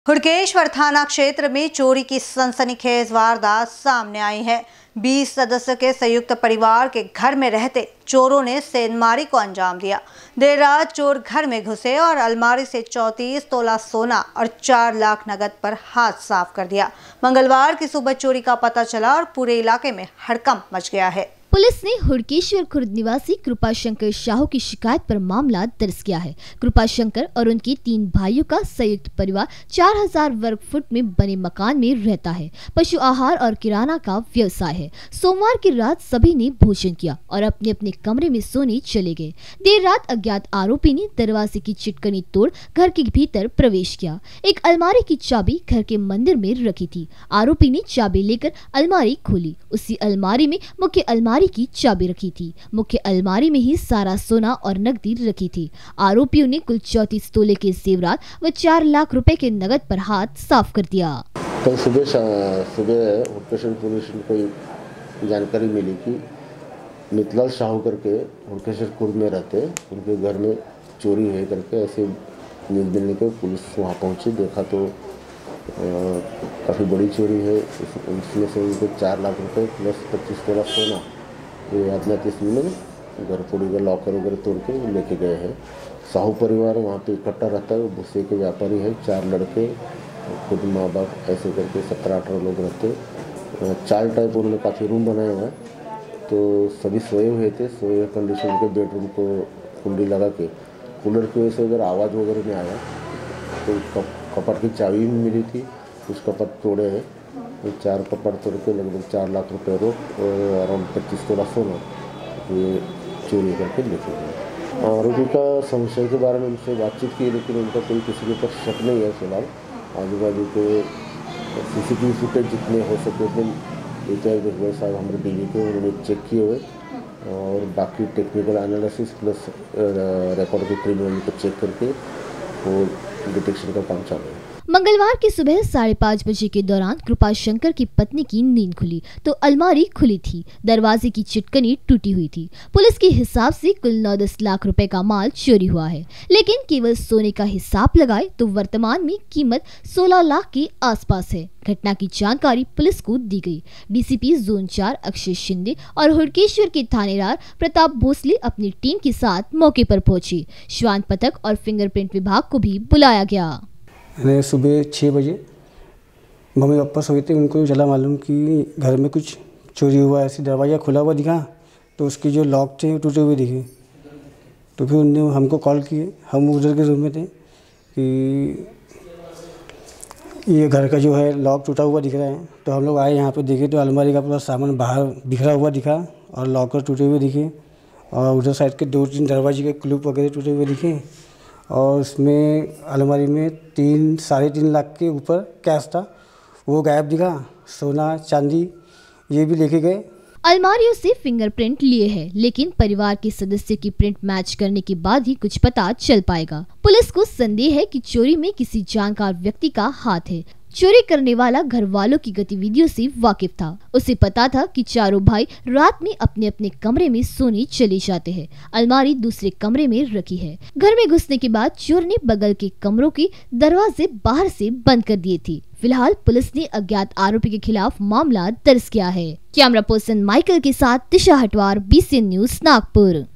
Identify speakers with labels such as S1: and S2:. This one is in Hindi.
S1: हुड़केश्वर थाना क्षेत्र में चोरी की सनसनीखेज वारदात सामने आई है। 20 सदस्य के संयुक्त परिवार के घर में रहते चोरों ने सेंधमारी को अंजाम दिया। देर रात चोर घर में घुसे और अलमारी से 34 तोला सोना और 4 लाख नगद पर हाथ साफ कर दिया। मंगलवार की सुबह चोरी का पता चला और पूरे इलाके में हड़कंप मच गया है।
S2: पुलिस ने हुड़केश्वर खुर्द निवासी कृपाशंकर साहू की शिकायत पर मामला दर्ज किया है। कृपाशंकर और उनके 3 भाइयों का संयुक्त परिवार 4000 वर्ग फुट में बने मकान में रहता है। पशु आहार और किराना का व्यवसाय है। सोमवार की रात सभी ने भोजन किया और अपने अपने कमरे में सोने चले गए। देर रात अज्ञात आरोपी ने दरवाजे की चिटकनी तोड़ घर के भीतर प्रवेश किया। एक अलमारी की चाबी घर के मंदिर में रखी थी। आरोपी ने चाबी लेकर अलमारी खोली। उसी अलमारी में मुख्य अलमारी की चाबी रखी थी। मुख्य अलमारी में ही सारा सोना और नकदी रखी थी। आरोपियों ने कुल 34 तोले के जेवरात व 4 लाख रुपए के नगद पर हाथ साफ कर दिया।
S3: कल सुबह हुड़केश्वर पुलिस को कोई जानकारी मिली कि मितलाल साहू करके हुड़केश्वर खुर्द में रहते, उनके घर में चोरी है करके ऐसे न्यूज़ मिलने के पुलिस वहाँ पहुँची। देखा तो काफ़ी बड़ी चोरी है। उसमें से उनको 4 लाख रुपए प्लस 25 तोला सोना ये अज्ञात इसमें घर पूरी का लॉकर वगैरह तोड़ के लेके गए हैं। साहू परिवार वहाँ पे इकट्ठा रहता है। भूसे के व्यापारी है। 4 लड़के, खुद माँ बाप, ऐसे करके 17-18 लोग रहते। 4 टाइप उन्होंने काफ़ी रूम बनाया हुआ है। तो सभी सोए हुए थे। सोए हुए कंडीशन के बेडरूम को कुंडी लगा के कूलर की वजह से अगर आवाज़ वगैरह नहीं आया तो कपट की चाबी भी मिली थी। कुछ कपट तोड़े हैं। 4 कपट तोड़ के लगभग 4 लाख रुपए रोक और अराउंड 25 तोला सोना ये चोरी करके लेके गए। आरोपी का संशय के बारे में उनसे बातचीत की, लेकिन उनका कोई किसी के ऊपर शक नहीं है। फिलहाल आजू बाजू के CCTV फुटेज जितने हो सके उतने लेते साहब हमारे DG के उन्होंने चेक किए हुए और बाकी टेक्निकल एनालिसिस प्लस रिकॉर्ड के क्रिमिनल को चेक करके वो डिटेक्शन का काम चालू है।
S2: मंगलवार की सुबह 5:30 बजे के दौरान कृपाशंकर की पत्नी की नींद खुली तो अलमारी खुली थी। दरवाजे की चिटकनी टूटी हुई थी। पुलिस के हिसाब से कुल 9-10 लाख रुपए का माल चोरी हुआ है, लेकिन केवल सोने का हिसाब लगाए तो वर्तमान में कीमत 16 लाख के आसपास है। घटना की जानकारी पुलिस को दी गई। DCP जोन 4 अक्षय शिंदे और हुड़केश्वर के थानेदार प्रताप भोसले अपनी टीम के साथ मौके पर पहुंचे। श्वान पथक और फिंगरप्रिंट विभाग को भी बुलाया गया।
S4: मैंने सुबह 6 बजे मम्मी पापा सोए थे। उनको चला मालूम कि घर में कुछ चोरी हुआ है। ऐसे दरवाज़ा खुला हुआ दिखा तो उसके जो लॉक थे वो टूटे हुए दिखे। तो फिर उन्होंने हमको कॉल किए। हम उधर के रूम में थे कि ये घर का जो है लॉक टूटा हुआ दिख रहा है। तो हम लोग आए यहाँ पे देखे तो अलमारी का पूरा सामान बाहर बिखरा हुआ दिखा और लॉकर टूटे हुए दिखे और उधर साइड के 2-3 दरवाजे के क्लूप वगैरह टूटे हुए दिखे और उसमें अलमारी में 3-3.5 लाख के ऊपर कैश था, वो गायब दिखा। सोना चांदी ये भी लेके गए।
S2: अलमारियों से फिंगरप्रिंट लिए हैं, लेकिन परिवार के सदस्य की प्रिंट मैच करने के बाद ही कुछ पता चल पाएगा। पुलिस को संदेह है कि चोरी में किसी जानकार व्यक्ति का हाथ है। चोरी करने वाला घर वालों की गतिविधियों से वाकिफ था। उसे पता था कि चारों भाई रात में अपने अपने कमरे में सोने चले जाते हैं। अलमारी दूसरे कमरे में रखी है। घर में घुसने के बाद चोर ने बगल के कमरों के दरवाजे बाहर से बंद कर दिए थे। फिलहाल पुलिस ने अज्ञात आरोपी के खिलाफ मामला दर्ज किया है। कैमरा पर्सन माइकल के साथ दिशा हटवार, BCN न्यूज नागपुर।